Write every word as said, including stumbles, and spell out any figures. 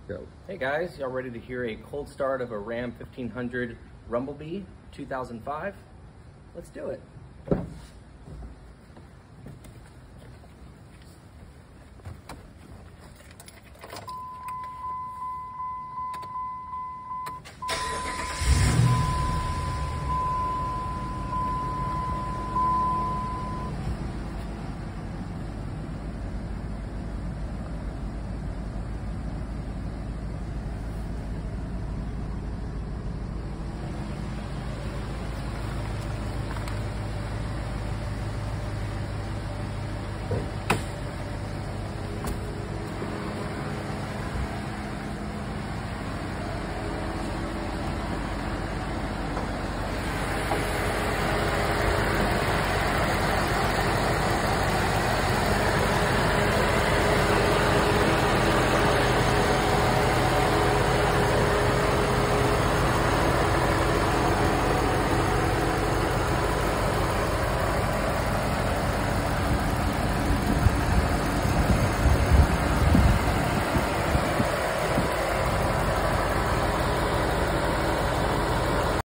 Go. Hey guys, y'all ready to hear a cold start of a Ram fifteen hundred Rumblebee two thousand five? Let's do it.